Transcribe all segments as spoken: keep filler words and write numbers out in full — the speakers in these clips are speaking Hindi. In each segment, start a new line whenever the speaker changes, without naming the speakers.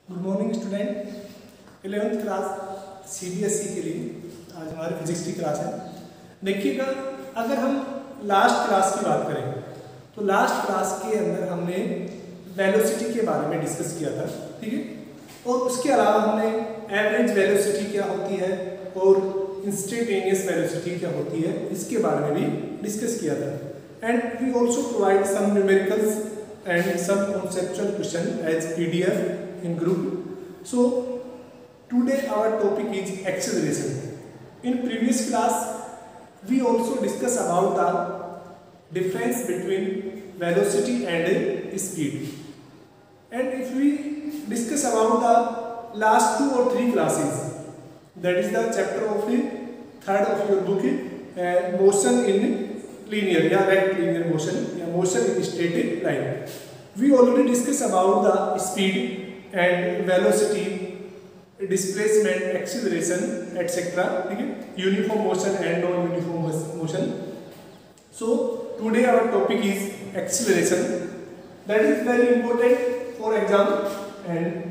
Good morning student. Eleventh class CBSE के लिए आज हमारी फिजिक्स की क्लास है। देखिएगा, अगर हम लास्ट क्लास की बात करें तो लास्ट क्लास के अंदर हमने वेलोसिटी के बारे में डिस्कस किया था, ठीक है। और उसके अलावा हमने एवरेज वेलोसिटी क्या होती है और इंस्टेंटेनियस वेलोसिटी क्या होती है इसके बारे में भी डिस्कस किया था। And we also provide some numericals and some conceptual question as P D F in group. So today our topic is acceleration. In previous class we also discuss about the difference between velocity and speed. And if we discuss about the last two or three classes, that is the chapter of the third of your book, uh, motion in linear या rectilinear motion या motion in straight line. We already discussed about the speed and velocity, displacement, acceleration, et cetera. ठीक है, uniform motion and non-uniform motion. So today our topic is acceleration. That is very important for exam. And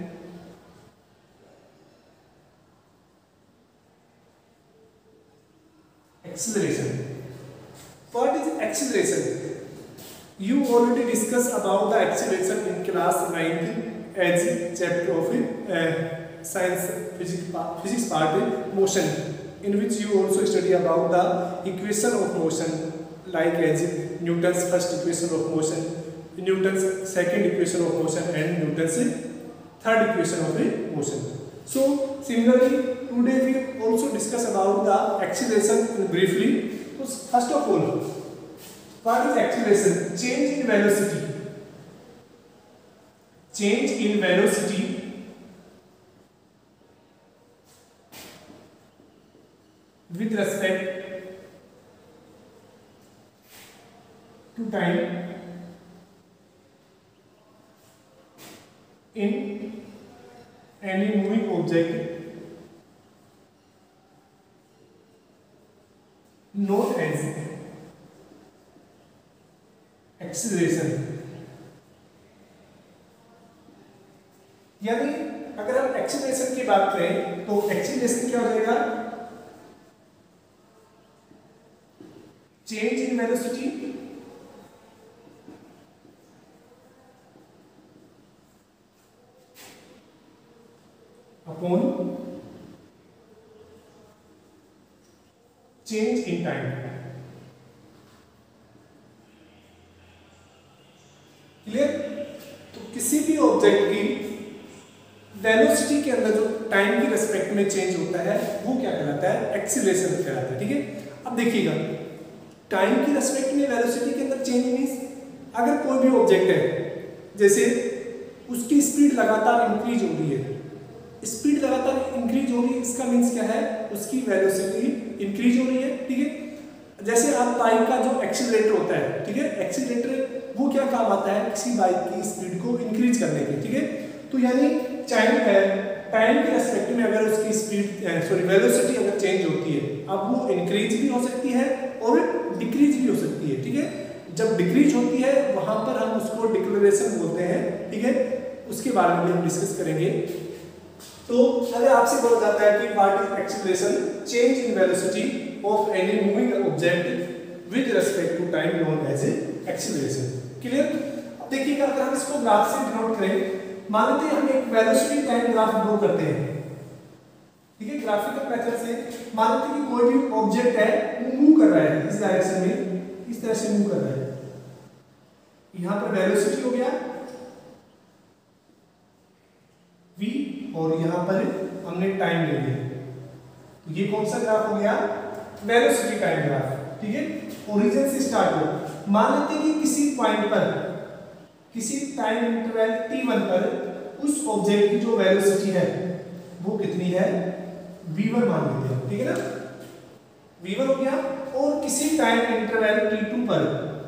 acceleration. What is acceleration? You already discussed about the acceleration in class ninth as chapter of uh, science physics, physics part motion, in which you also study about the equation of motion like as Newton's first equation of motion, Newton's second equation of motion and Newton's third equation of motion. So similarly today we also discuss about the acceleration briefly. So first of all, what is acceleration? Change in velocity. Change in velocity with respect to time in any moving object known as acceleration. यानी अगर हम एक्सीलरेशन की बात करें तो एक्सीलरेशन क्या हो जाएगा? Change in velocity upon change in time. Clear? तो किसी भी ऑब्जेक्ट की वेलोसिटी के अंदर जो टाइम की रेस्पेक्ट में चेंज होता है वो क्या कहलाता है? एक्सीलरेशन कहलाता है, ठीक है। अब देखिएगा, टाइम की रेस्पेक्ट में वेलोसिटी के अंदर चेंज मींस अगर कोई भी ऑब्जेक्ट है, जैसे उसकी स्पीड लगातार इंक्रीज हो रही है, स्पीड लगातार इंक्रीज हो रही है, इसका मीन्स क्या है? उसकी वेलोसिटी इंक्रीज हो रही है, ठीक है। जैसे आप बाइक का जो एक्सीलरेटर होता है, ठीक है, एक्सीलरेटर वो क्या काम आता है? किसी बाइक की स्पीड को इंक्रीज करने के, ठीक है। तो यानी टाइम है, टाइम के रेस्पेक्ट में अगर उसकी स्पीड सॉरी वेलोसिटी अगर चेंज होती है, अब वो इंक्रीज भी हो सकती है और डिक्रीज भी हो सकती है, ठीक है। जब डिक्रीज होती है वहां पर हम उसको डिक्लेरेशन बोलते हैं, ठीक है। उसके बारे में भी हम डिस्कस करेंगे। तो अगर आपसे बोला जाता है कि what is acceleration? Change in velocity of any moving object with respect to time known as acceleration. Clear? अब देखिएगा, अगर हम इसको ग्राफ से डिनोट करें, मान लेते हैं हम एक वेलोसिटी टाइम ग्राफ ड्रॉ करते हैं, ठीक है, ग्राफिकल मेथड से। मान लेते हैं कि कोई भी ऑब्जेक्ट है वो मूव कर रहा है इस डायरेक्शन में, इस तरह से मूव कर रहा है। यहां पर वेलोसिटी हो गया v और यहां पर हमने टाइम ले लिया, तो ये कौन सा ग्राफ हो गया? वेलोसिटी टाइम ग्राफ, ठीक है। ओरिजिन से स्टार्ट हो, मान लेते हैं कि किसी पॉइंट पर, किसी टाइम इंटरवल टी वन पर उस ऑब्जेक्ट की जो वेलोसिटी है वो कितनी है? वी वन मान लेते हैं, ठीक है ना, वी वन हो गया। और किसी टाइम इंटरवल टी टू पर,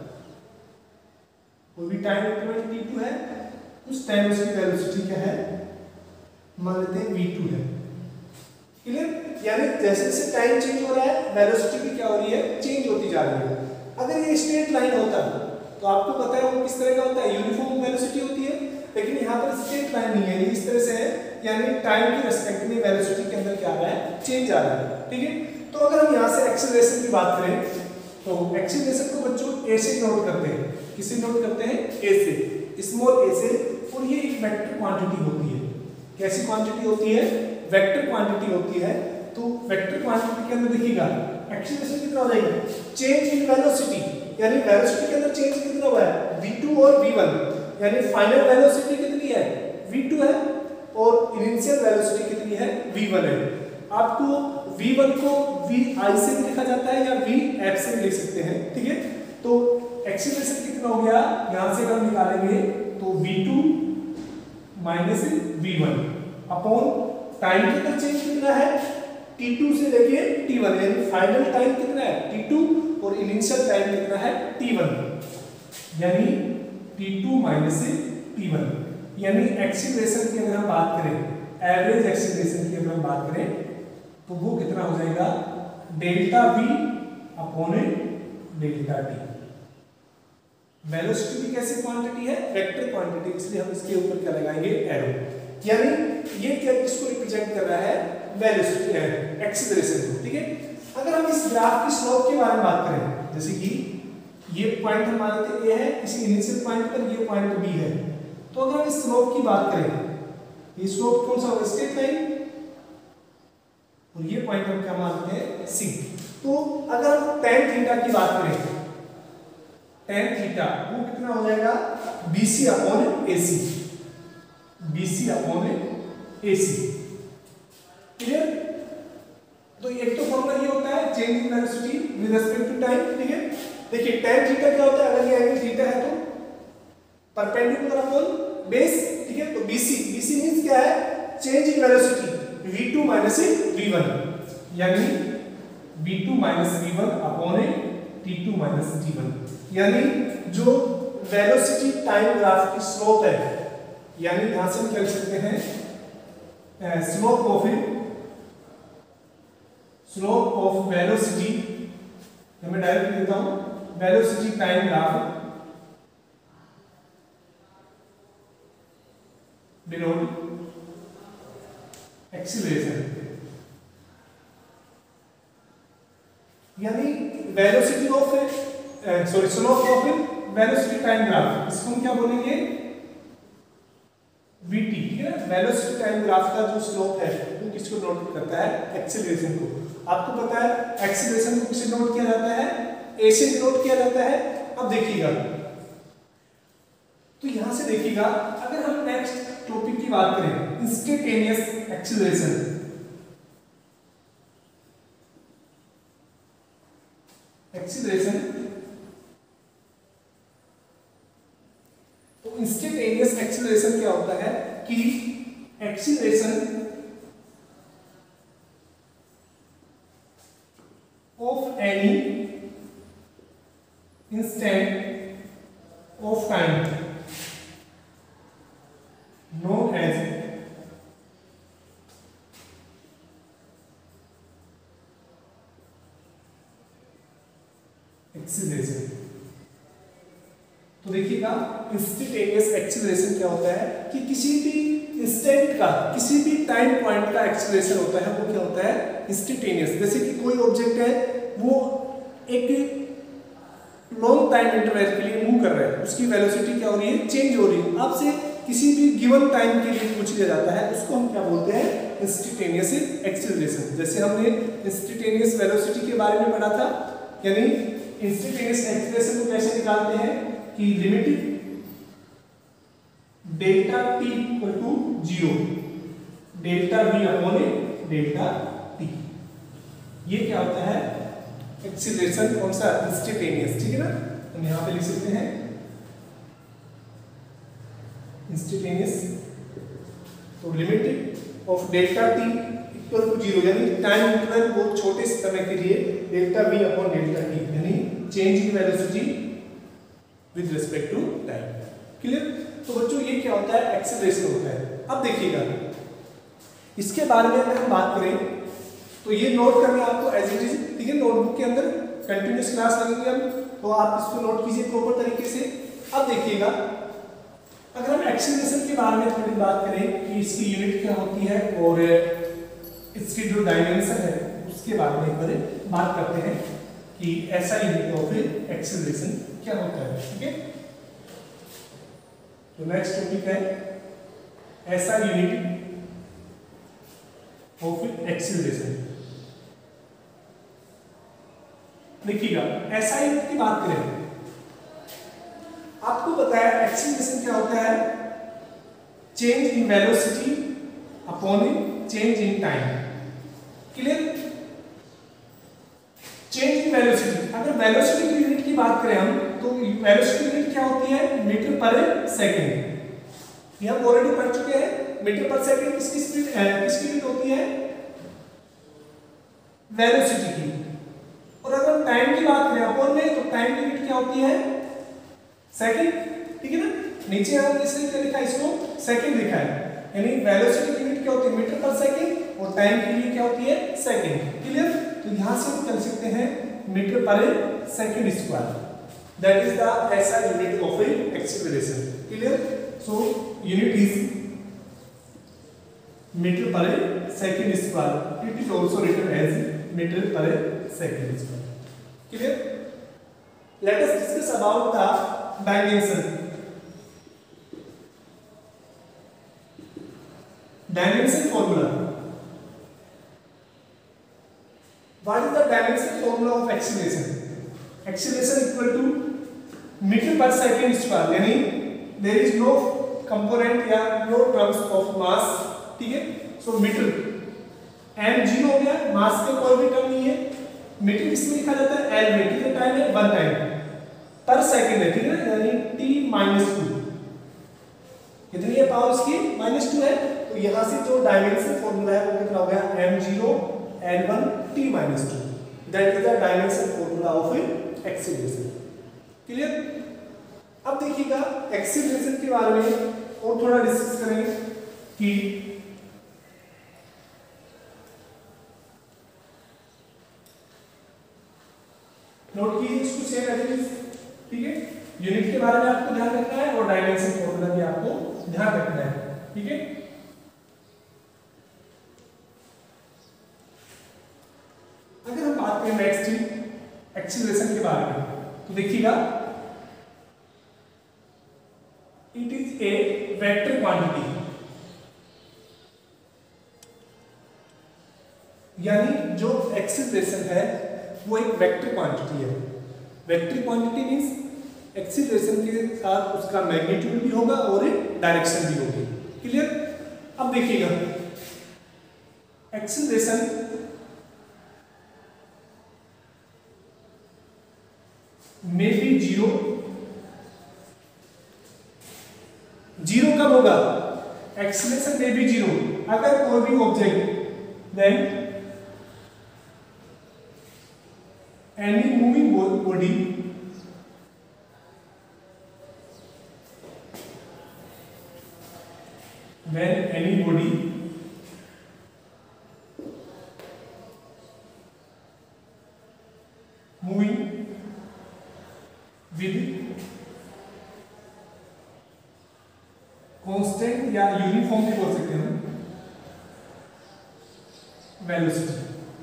कोई भी टाइम इंटरवल टी टू है, उस टाइम उसकी वेलोसिटी क्या है? मान लेते हैं वी टू है। क्लियर? यानी जैसे जैसे टाइम चेंज हो रहा है वेलोसिटी भी क्या हो रही है? चेंज होती जा रही है। अगर ये स्ट्रेट लाइन होता तो आपको पता है वो किस तरह का होता है? यूनिफॉर्म वेलोसिटी होती है। लेकिन यहाँ पर स्ट्रेट लाइन नहीं है, ये इस तरह से है, यानी टाइम की रेस्पेक्ट में वेलोसिटी के अंदर क्या आ रहा है, चेंज आ रहा है, ठीक है। तो अगर हम यहाँ से एक्सीलरेशन की बात करें तो एक्सीलरेशन को बच्चों ए से नोट करते हैं, किसे नोट करते हैं, ए से, स्मॉल ए से, और ये एक वेक्टर क्वांटिटी होती है। कैसी क्वांटिटी होती है, वेक्टर क्वांटिटी होती है। तो वेक्टर क्वांटिटी के अंदर देखिएगा एक्सीलरेशन कितना हो जाएगा, चेंज इन वेलोसिटी, यानी वेलोसिटी के अंदर चेंज कितना हुआ है, वी टू और वी वन, यानी फाइनल वेलोसिटी कितनी है, वी टू है, और इनिशियल वेलोसिटी कितनी है, वी वन है। आपको वी वन को वी आई से भी लिखा जाता है या वी एफ से भी लिख सकते हैं, ठीक है। तो एक्सीलरेशन कितना हो गया, यहां से हम निकालेंगे तो V two minus V one upon time के अंदर चेंज कितना है, टी टू से लेके टी वन, यानी फाइनल टाइम कितना है टी टू और इनिशियल टाइम कितना है टी वन, यानी T two minus T one. यानी एक्सीलरेशन की अगर हम बात करें, एवरेज एक्सीलरेशन की अगर हम बात करें तो वो कितना हो जाएगा, delta V upon delta T. Velocity भी कैसी क्वांटिटी है, वेक्टर क्वांटिटी, इसलिए हम इसके ऊपर क्या लगाएंगे, एरो। यानी ये क्या किसको रिप्रेजेंट कर रहा है, वेलोसिटी एक्सीलरेशन को, ठीक है। अगर हम इस ग्राफ की स्लोप के बारे में बात करें, जैसे कि ये पॉइंट हम मानते ए है, किसी इनिशियल पॉइंट पर ये पॉइंट बी है, तो अगर हम इस स्लोप की बात करें, ये स्लोप कौन सा होगा, स्ट्रेट लाइन, और ये पॉइंट हम क्या मानते हैं, सी। तो अगर हम tan थीटा की बात करें, tan थीटा वो कितना हो जाएगा, BC upon AC, BC upon AC, clear. तो एक तो फॉर्मूला ये होता है change in velocity with respect to time, ठीक है। देखिए tan थीटा क्या होता है, अगर ये एंगल थीटा है तो परपेंडिकुलर अपॉन बेस, ठीक है। तो बीसी, बीसी मींस क्या है, change in velocity V two minus V one, यानी V two minus V one upon T two minus T one, यानी जो वेलोसिटी टाइम ग्राफ की स्लोप है, यानी यहां से हम क्या लिख सकते हैं, slope of slope of velocity, मैं डायरेक्ट लिखता हूं, velocity time graph denote acceleration, यानी velocity of sorry slope of velocity time graph, इसको हम क्या बोलेंगे, वीटी, ठीक है। वेलोसिटी टाइम ग्राफ का जो स्लोप है वो किसको नोट करता है, एक्सीलरेशन को। आपको पता है एक्सीलरेशन को किससे नोट किया जाता है, ए से नोट किया जाता है। अब देखिएगा, तो यहां से देखिएगा, अगर हम नेक्स्ट टॉपिक की बात करें, इंस्टेंटेनियस एक्सीलरेशन, एक्सीलरेशन तो इंस्टेंटेनियस एक्सीलरेशन क्या होता है कि acceleration of any instant of time known as acceleration. तो देखिएगा इंस्टेंटेनियस एक्सीलरेशन क्या होता है कि किसी भी इंस्टेंट का, किसी भी टाइम पॉइंट का एक्सीलरेशन होता है, वो क्या होता है, इंस्टेंटेनियस। जैसे कि कोई ऑब्जेक्ट है, वो एक लॉन्ग टाइम इंटरवल के लिए मूव कर रहा है, उसकी वेलोसिटी क्या हो रही है, चेंज हो रही है। आपसे किसी भी गिवन टाइम के लिए पूछ लिया जाता है, उसको हम क्या बोलते हैं, इंस्टेंटेनियस एक्सीलरेशन। जैसे हमने इंस्टेंटेनियस वेलोसिटी के बारे में पढ़ा था, यानी इंस्टेंटेनियस एक्सीलरेशन को कैसे निकालते हैं कि limit delta T equal to zero, delta V upon delta T. ये क्या होता है, एक्सीलरेशन कौन सा, इंस्टेंटेनियस, ठीक है ना। हम यहां पे लिख सकते हैं इंस्टेंटेनियस, तो limit of delta T equal to zero, यानी टाइम इंटरवल बहुत छोटे समय के लिए delta V upon delta T, यानी change in velocity with respect to time, clear. तो बच्चों ये क्या होता है, एक्सीलरेशन होता है। अब देखिएगा, इसके बारे में अगर हम बात करें तो ये नोट करना आपको एज इट इज, ठीक है। नोटबुक के अंदर कंटिन्यूस क्लास लगेगी हम, तो आप इसको नोट कीजिए प्रॉपर तरीके से। अब देखिएगा अगर हम एक्सीलरेशन के बारे में थोड़ी बात करें कि इसकी यूनिट क्या होती है और इसकी जो डायमेंशन है उसके बारे में एक बार बात करते हैं कि ऐसा यूनिट ऑफ एक्सीलरेशन क्या होता है। ठीक है, तो नेक्स्ट टॉपिक है ऐसा यूनिट ऑफ एक्सीलरेशन। देखिएगा, ऐसा यूनिट की बात करें, आपको बताया एक्सीलरेशन क्या होता है, change in velocity upon change in time. Clear? Change in velocity, अगर वेलोसिटी की यूनिट की बात करें हम तो वेलोसिटी यूनिट क्या होती है, मीटर पर सेकंड। ये हम ऑलरेडी पढ़ चुके हैं। मीटर पर सेकंड किसकी स्पीड किसकी यूनिट होती है, वेलोसिटी की। और अगर हम टाइम की बात करें अपॉन में, तो टाइम की यूनिट क्या होती है, सेकंड। ठीक है ना, नीचे हम इसने क्या लिखा है, इसको सेकंड लिखा है, यानी वेलोसिटी की यूनिट क्या होती है, मीटर पर सेकंड, और टाइम की यूनिट क्या होती है, सेकंड। क्लियर? तो यहां से हम कर सकते हैं metre per second square, that is the SI unit of acceleration. Clear? So unit is metre per second square, it is also written as metre per second square. Clear? Let us discuss about the dimension. Dimension formula, what is the dimension formula of acceleration? Acceleration equal to meter per second square, यानी there is no component या no terms of mass। ठीक है, so मीटर m जीरो हो गया, मास के कोई भी टर्म नहीं है। मीटर किसमें लिखा जाता है, l में। कितना टाइम है, वन टाइम पर सेकंड है। ठीक है ना, यानी t माइनस टू, कितनी है पावर इसकी, माइनस टू है। तो यहां से जो डायमेंशन फॉर्मूला है वो कितना हो गया, m zero L one t minus two, that is the dimension formula of acceleration। Clear? अब देखिएगा एक्सीलरेशन के बारे में और थोड़ा डिस्कस करेंगे कि नोट कीजिए इसको, सेम एज इट इज। ठीक है, यूनिट के बारे में आपको ध्यान रखना है और डायमेंशन फॉर्मूला भी आपको ध्यान रखना है। ठीक है, अगर हम बात करें नेक्स्ट एक्सीलरेशन के बारे में, तो देखिएगा it is a vector quantity, यानी जो एक्सीलरेशन है वो एक वेक्टर क्वांटिटी है। वेक्टर क्वांटिटी मींस एक्सीलरेशन के साथ उसका मैग्नीट्यूड भी होगा और डायरेक्शन भी होगी। क्लियर? अब देखिएगा एक्सीलरेशन में भी जीरो, जीरो कब होगा, एक्सीलरेशन में भी जीरो अगर कोई भी object then any moving body when any body moving with constant या यूनिफॉर्म भी बोल सकते हैं वेलोसिटी।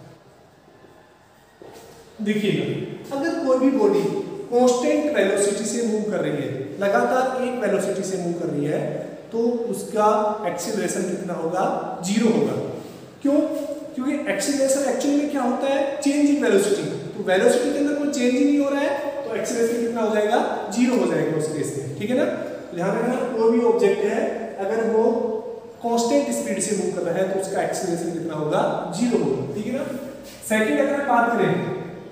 देखिएगा, अगर कोई भी बॉडी कांस्टेंट वेलोसिटी से मूव कर रही है, लगातार एक वेलोसिटी से मूव कर रही है, तो उसका एक्सीलरेशन कितना होगा, जीरो होगा। क्यों? क्योंकि एक्सीलरेशन एक्चुअली में क्या होता है, चेंज इन वेलोसिटी। तो वेलोसिटी के अंदर कोई चेंज ही नहीं हो रहा है, तो एक्सीलरेशन कितना हो जाएगा, जीरो हो जाएगा उस केस में। ठीक है ना, ध्यान रखना, कोई भी ऑब्जेक्ट है अगर वो कांस्टेंट स्पीड से मूव कर रहा है तो उसका एक्सीलरेशन कितना होगा, जीरो होगा। ठीक है ना। सेकंड अगर बात करें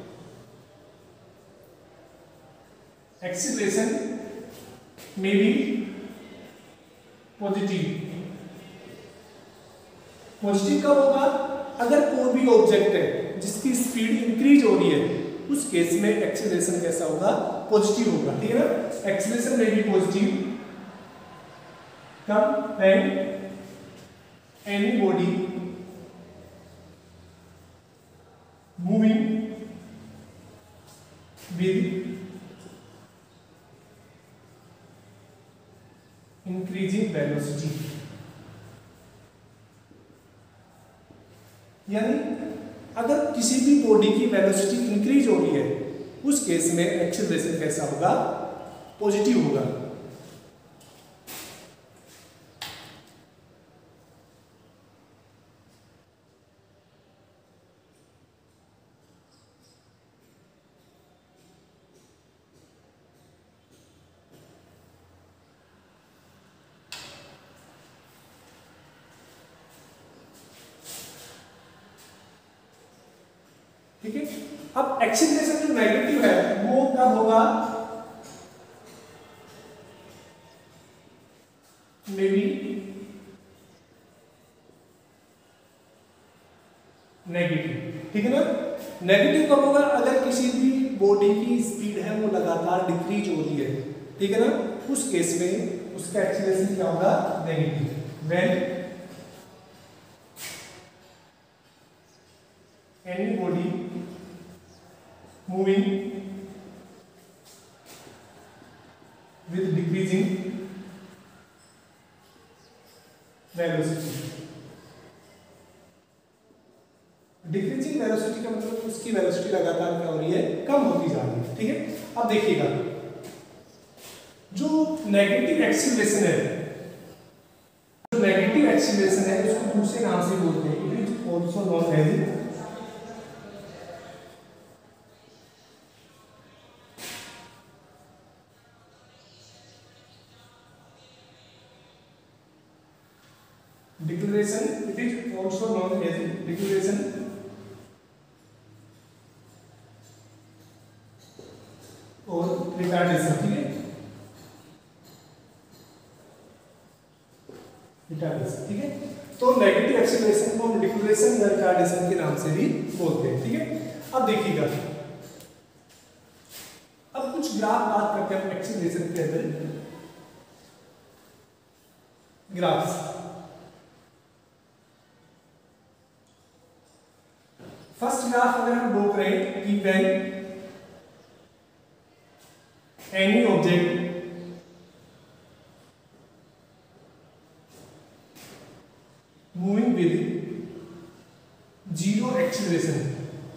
एक्सीलरेशन में बी पॉजिटिव, पॉजिटिव कब होगा, अगर कोई भी ऑब्जेक्ट है जिसकी स्पीड इंक्रीज हो रही है उस केस में एक्सीलरेशन कैसा होगा, पॉजिटिव होगा। ठीक है ना, एक्सीलरेशन में भी पॉजिटिव कब, when any body moving with यानी अगर किसी भी बॉडी की वेलोसिटी इंक्रीज हो रही है उस केस में एक्सीलरेशन कैसा होगा, पॉजिटिव होगा। ठीक है, अब एक्सीलरेशन जो नेगेटिव है वो कब होगा, मे बी नेगेटिव। ठीक है ना, नेगेटिव कब होगा, अगर किसी भी बॉडी की स्पीड है वो लगातार डिक्रीज हो रही है। ठीक है ना, उस केस में उसका एक्सीलरेशन क्या होगा, negative. When any body moving with decreasing velocity, decreasing velocity का मतलब उसकी वेलोसिटी लगातार क्या हो रही है, कम होती जा रही है। ठीक है, अब देखिएगा जो नेगेटिव एक्सीलरेशन है, जो नेगेटिव एक्सीलरेशन है उसको दूसरे नाम से बोलते हैं, it is also known as deceleration, it is also known as deceleration और retardation। ठीक है, retardation। ठीक है, तो नेगेटिव एक्सीलरेशन को हम डिक्लेरेशन या रिटार्डेशन के नाम से भी बोलते हैं। ठीक है, अब देखिएगा, अब कुछ ग्राफ बात करते हैं एक्सीलरेशन के अंदर, ग्राफ्स। फर्स्ट ग्राफ अगर हम ड्रॉ करें कि when any object moving with zero acceleration,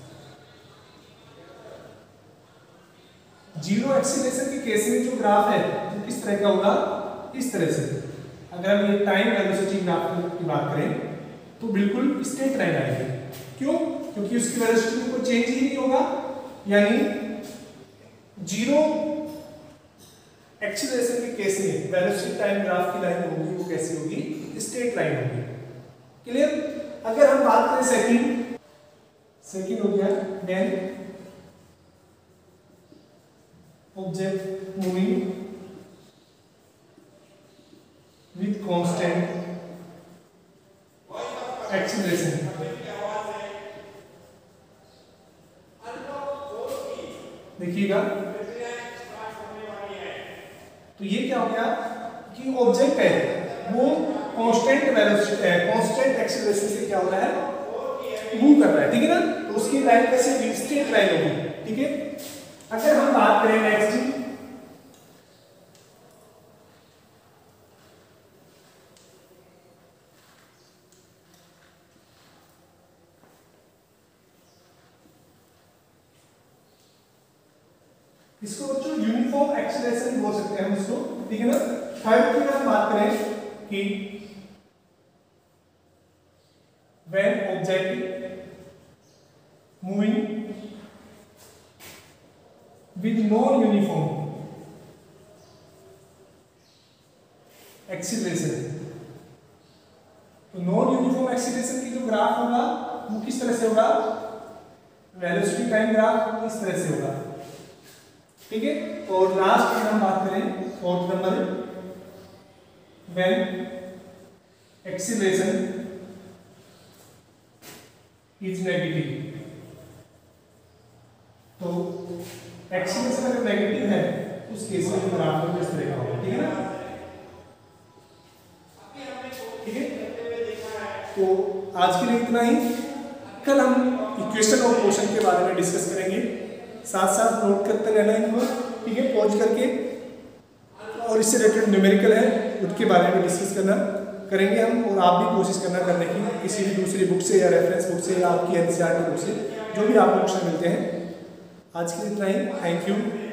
zero acceleration के केस में जो ग्राफ है वो किस तरह का होगा, इस तरह से। अगर हम ये टाइम वेलोसिटी ग्राफ की बात करें तो बिल्कुल स्ट्रेट लाइन आएगी। क्यों, क्योंकि उसकी वेलोसिटी में कोई चेंज ही नहीं होगा, यानी जीरो एक्सीलरेशन के केस में वेलोसिटी टाइम ग्राफ की लाइन होगी वो कैसी होगी, स्ट्रेट लाइन होगी। क्लियर। अगर हम बात करें सेकंड, सेकंड हो गया when object moving with constant acceleration, देखिएगा तो ये क्या हो गया कि ऑब्जेक्ट है वो कांस्टेंट वेलोसिटी है, कांस्टेंट एक्सीलरेशन से क्या हो रहा है, मूव कर रहा है। ठीक है ना, तो उसकी लाइन कैसे होगी, स्ट्रेट लाइन होगी। ठीक है, अगर हम बात करें नेक्स्ट, इसको बच्चों यूनिफॉर्म एक्सीलरेशन बोल सकते हैं हम इसको। ठीक है ना, थर्ड की अगर हम बात करें कि when object moving with non uniform acceleration, तो नॉन यूनिफॉर्म एक्सीलरेशन की जो ग्राफ होगा वो किस तरह से होगा, वेलोसिटी टाइम ग्राफ इस तरह से होगा। ठीक है, और लास्ट में हम बात करें fourth number, when acceleration is negative, तो एक्सीलरेशन अगर नेगेटिव है उस केस में जो ग्राफ है इस तरह का होगा। ठीक है ना, ठीक है, तो आज के लिए इतना ही। कल हम इक्वेशन और क्वेश्चन के बारे में डिस्कस करेंगे, साथ साथ नोट करते रहना इनको। ठीक है, पॉज करके, और इससे रिलेटेड न्यूमेरिकल है उसके बारे में डिस्कस करना। करेंगे हम, और आप भी कोशिश करना करने की किसी भी दूसरी बुक से या रेफरेंस बुक से या आपकी एनसीईआरटी बुक से, जो भी आपको क्वेश्चन मिलते हैं। आज के लिए इतना ही, थैंक यू।